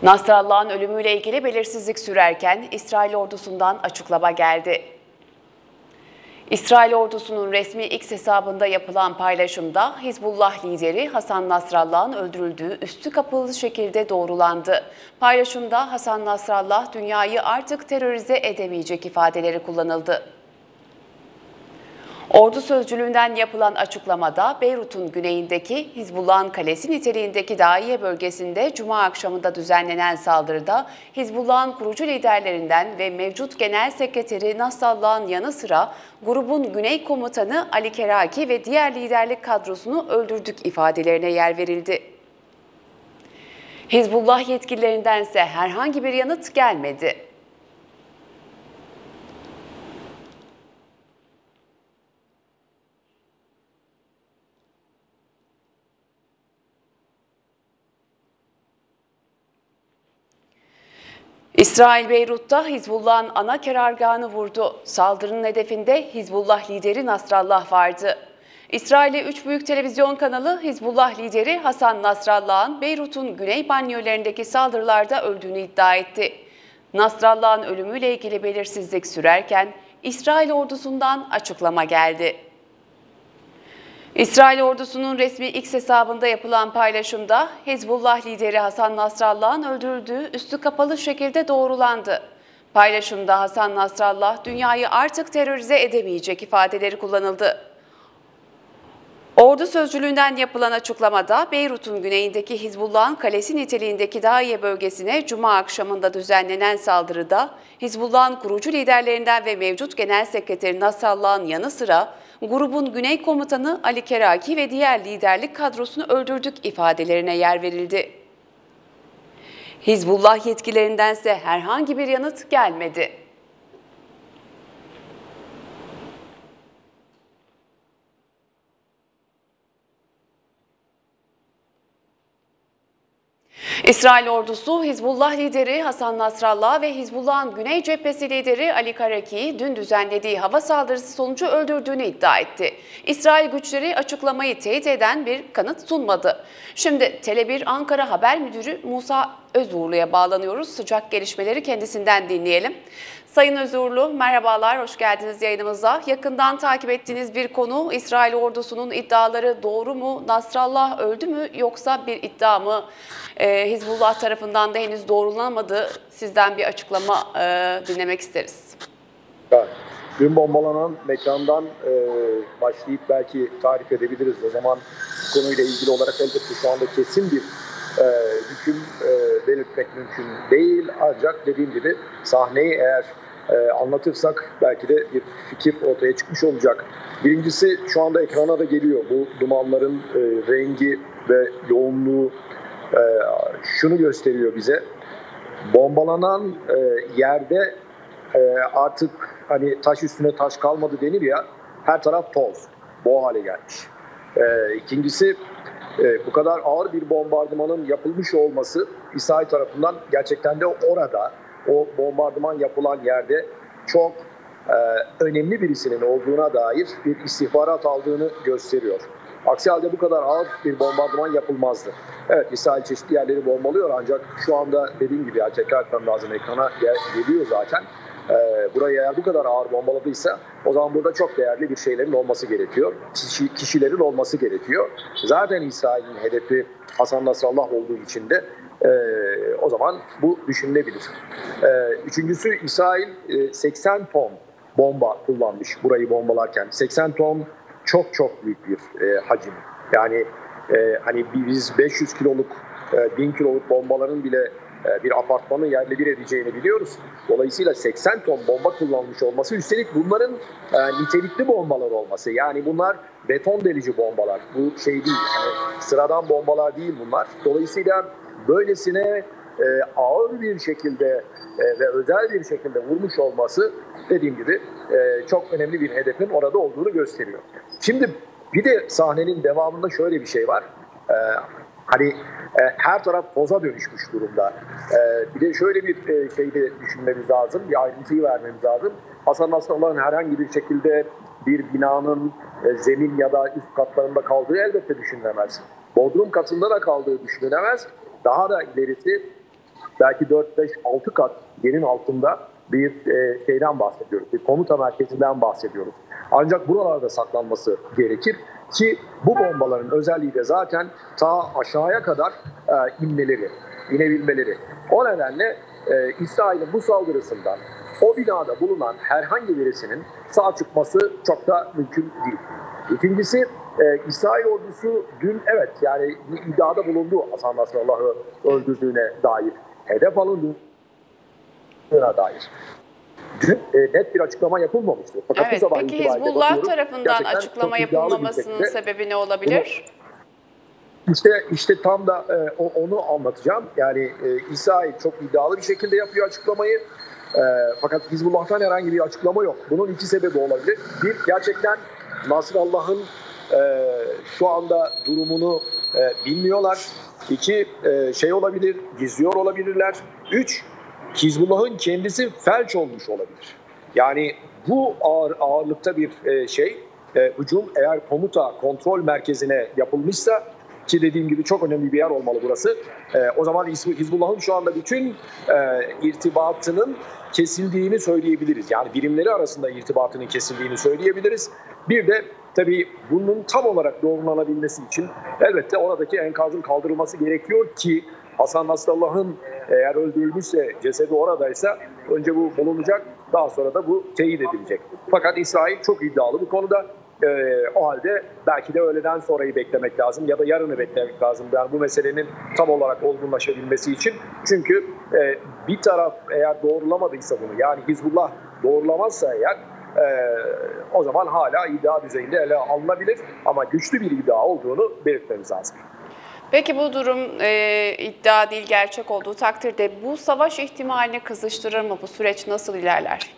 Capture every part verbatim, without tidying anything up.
Nasrallah'ın ölümüyle ilgili belirsizlik sürerken İsrail ordusundan açıklama geldi. İsrail ordusunun resmi X hesabında yapılan paylaşımda Hizbullah lideri Hasan Nasrallah'ın öldürüldüğü üstü kapalı şekilde doğrulandı. Paylaşımda Hasan Nasrallah dünyayı artık terörize edemeyecek ifadeleri kullanıldı. Ordu sözcülüğünden yapılan açıklamada Beyrut'un güneyindeki Hizbullah'ın kalesi niteliğindeki Daiye bölgesinde Cuma akşamında düzenlenen saldırıda Hizbullah'ın kurucu liderlerinden ve mevcut genel sekreteri Nasrallah'ın yanı sıra grubun güney komutanı Ali Keraki ve diğer liderlik kadrosunu öldürdük ifadelerine yer verildi. Hizbullah yetkililerindense herhangi bir yanıt gelmedi. İsrail Beyrut'ta Hizbullah'ın ana karargahını vurdu. Saldırının hedefinde Hizbullah lideri Nasrallah vardı. İsrail'e üç büyük televizyon kanalı Hizbullah lideri Hasan Nasrallah'ın Beyrut'un güney banliyölerindeki saldırılarda öldüğünü iddia etti. Nasrallah'ın ölümüyle ilgili belirsizlik sürerken İsrail ordusundan açıklama geldi. İsrail ordusunun resmi X hesabında yapılan paylaşımda Hizbullah lideri Hasan Nasrallah'ın öldürüldüğü üstü kapalı şekilde doğrulandı. Paylaşımda Hasan Nasrallah dünyayı artık terörize edemeyecek ifadeleri kullanıldı. Ordu sözcülüğünden yapılan açıklamada Beyrut'un güneyindeki Hizbullah'ın kalesi niteliğindeki Daiye bölgesine Cuma akşamında düzenlenen saldırıda Hizbullah'ın kurucu liderlerinden ve mevcut genel sekreteri Nasrallah'ın yanı sıra grubun güney komutanı Ali Keraki ve diğer liderlik kadrosunu öldürdük ifadelerine yer verildi. Hizbullah yetkililerindense herhangi bir yanıt gelmedi. İsrail ordusu Hizbullah lideri Hasan Nasrallah ve Hizbullah'ın Güney Cephesi lideri Ali Karaki'yi dün düzenlediği hava saldırısı sonucu öldürdüğünü iddia etti. İsrail güçleri açıklamayı teyit eden bir kanıt sunmadı. Şimdi Tele bir Ankara Haber Müdürü Musa Özuğurlu'ya bağlanıyoruz. Sıcak gelişmeleri kendisinden dinleyelim. Sayın Özuğurlu, merhabalar, hoş geldiniz yayınımıza. Yakından takip ettiğiniz bir konu, İsrail ordusunun iddiaları doğru mu? Nasrallah öldü mü yoksa bir iddia mı? Ee, Hizbullah tarafından da henüz doğrulanamadı. Sizden bir açıklama e, dinlemek isteriz. Evet. Dün bombalanan mekandan e, başlayıp belki tarif edebiliriz. O zaman konuyla ilgili olarak elbette şu anda kesin bir e, hüküm e, belirtmek mümkün değil. Ancak dediğim gibi sahneyi eğer e, anlatırsak belki de bir fikir ortaya çıkmış olacak. Birincisi şu anda ekrana da geliyor. Bu dumanların e, rengi ve yoğunluğu e, şunu gösteriyor bize. Bombalanan e, yerde e, artık hani taş üstüne taş kalmadı denir ya, her taraf toz, bu hale gelmiş. E, ikincisi e, bu kadar ağır bir bombardımanın yapılmış olması İsrail tarafından gerçekten de orada, o bombardıman yapılan yerde çok e, önemli birisinin olduğuna dair bir istihbarat aldığını gösteriyor. Aksi halde bu kadar ağır bir bombardıman yapılmazdı. Evet, İsrail çeşitli yerleri bombalıyor ancak şu anda dediğim gibi, ya tekrar etmem lazım, ekrana geliyor zaten. Ee, burayı eğer bu kadar ağır bombaladıysa o zaman burada çok değerli bir şeylerin olması gerekiyor. Kişi, kişilerin olması gerekiyor. Zaten İsrail'in hedefi Hasan Nasrallah olduğu için de e, o zaman bu düşünülebilir. E, üçüncüsü, İsrail e, seksen ton bomba kullanmış burayı bombalarken. seksen ton çok çok büyük bir e, hacim. Yani e, hani biz beş yüz kiloluk, e, bin kiloluk bombaların bile e, bir apartmanı yerle bir edeceğini biliyoruz. Dolayısıyla seksen ton bomba kullanmış olması, üstelik bunların e, nitelikli bombalar olması. Yani bunlar beton delici bombalar. Bu şey değil, yani sıradan bombalar değil bunlar. Dolayısıyla böylesine e, ağır bir şekilde e, ve özel bir şekilde vurmuş olması, dediğim gibi e, çok önemli bir hedefin orada olduğunu gösteriyor. Şimdi bir de sahnenin devamında şöyle bir şey var. E, hani e, her taraf toza dönüşmüş durumda. E, bir de şöyle bir e, şey de düşünmemiz lazım, bir ayrıntıyı vermemiz lazım. Hasan Nasrallah'ın herhangi bir şekilde bir binanın e, zemin ya da üst katlarında kaldığı elbette düşünülemez. Bodrum katında da kaldığı düşünülemez. Daha da ilerisi belki dört beş altı kat yerin altında bir e, şeyden bahsediyoruz. Bir komuta merkezinden bahsediyoruz. Ancak buralarda saklanması gerekir ki bu bombaların özelliği de zaten ta aşağıya kadar e, inmeleri, inebilmeleri. O nedenle e, İsrail'in bu saldırısından o binada bulunan herhangi birisinin sağ çıkması çok da mümkün değil. İkincisi, e, İsrail ordusu dün evet yani bir iddiada bulundu Hasan Nasrallah'ı öldürdüğüne dair, hedef alındığına dair. Dün e, net bir açıklama yapılmamıştı. Fakat Evet, peki Hizbullah tarafından açıklama yapılmamasının sebebi ne olabilir? İşte işte tam da e, onu anlatacağım. Yani e, İsrail çok iddialı bir şekilde yapıyor açıklamayı. E, fakat Hizbullah'tan herhangi bir açıklama yok. Bunun iki sebebi olabilir. Bir, gerçekten Nasrallah'ın e, şu anda durumunu e, bilmiyorlar. İki, e, şey olabilir, gizliyor olabilirler. Üç, Hizbullah'ın kendisi felç olmuş olabilir. Yani bu ağır, ağırlıkta bir e, şey, e, hücum eğer komuta kontrol merkezine yapılmışsa, ki dediğim gibi çok önemli bir yer olmalı burası, e, o zaman Hizbullah'ın şu anda bütün e, irtibatının kesildiğini söyleyebiliriz. Yani birimleri arasında irtibatının kesildiğini söyleyebiliriz. Bir de tabii bunun tam olarak doğrulanabilmesi için elbette oradaki enkazın kaldırılması gerekiyor ki Hasan Nasrallah'ın eğer öldürülmüşse, cesedi oradaysa önce bu bulunacak, daha sonra da bu teyit edilecek. Fakat İsrail çok iddialı bu konuda. Ee, o halde belki de öğleden sonrayı beklemek lazım ya da yarını beklemek lazım. Yani bu meselenin tam olarak olgunlaşabilmesi için. Çünkü e, bir taraf eğer doğrulamadıysa bunu, yani Hizbullah doğrulamazsa eğer e, o zaman hala iddia düzeyinde ele alınabilir. Ama güçlü bir iddia olduğunu belirtmemiz lazım. Peki bu durum e, iddia değil, gerçek olduğu takdirde bu savaş ihtimalini kızıştırır mı? Bu süreç nasıl ilerler?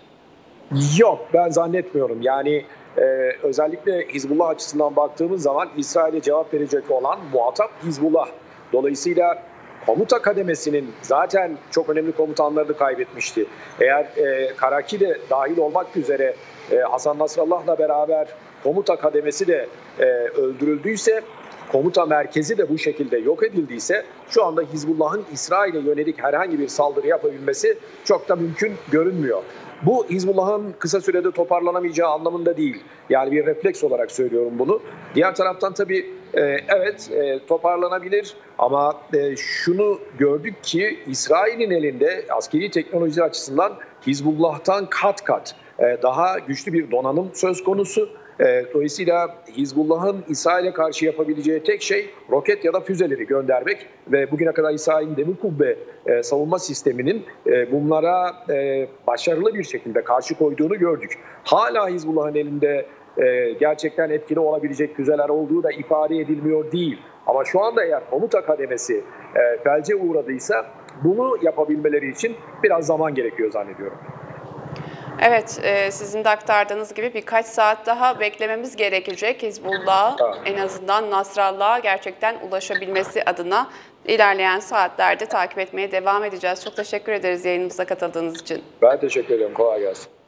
Yok, ben zannetmiyorum. Yani e, özellikle Hizbullah açısından baktığımız zaman İsrail'e cevap verecek olan muhatap Hizbullah. Dolayısıyla komuta kademesinin zaten çok önemli komutanlarını kaybetmişti. Eğer e, Karaki de dahil olmak üzere e, Hasan Nasrallah'la beraber komuta kademesi de e, öldürüldüyse, komuta merkezi de bu şekilde yok edildiyse şu anda Hizbullah'ın İsrail'e yönelik herhangi bir saldırı yapabilmesi çok da mümkün görünmüyor. Bu Hizbullah'ın kısa sürede toparlanamayacağı anlamında değil. Yani bir refleks olarak söylüyorum bunu. Diğer taraftan tabii e, evet e, toparlanabilir ama e, şunu gördük ki İsrail'in elinde askeri teknoloji açısından Hizbullah'tan kat kat e, daha güçlü bir donanım söz konusu. E, dolayısıyla Hizbullah'ın İsrail'e karşı yapabileceği tek şey roket ya da füzeleri göndermek ve bugüne kadar İsrail'in demir kubbe e, savunma sisteminin e, bunlara e, başarılı bir şekilde karşı koyduğunu gördük. Hala Hizbullah'ın elinde e, gerçekten etkili olabilecek füzeler olduğu da ifade edilmiyor değil. Ama şu anda eğer komuta kademesi e, felce uğradıysa bunu yapabilmeleri için biraz zaman gerekiyor zannediyorum. Evet, e, sizin de aktardığınız gibi birkaç saat daha beklememiz gerekecek Hizbullah, evet. En azından Nasrallah'a gerçekten ulaşabilmesi adına ilerleyen saatlerde takip etmeye devam edeceğiz. Çok teşekkür ederiz yayınımıza katıldığınız için. Ben teşekkür ederim. Kolay gelsin.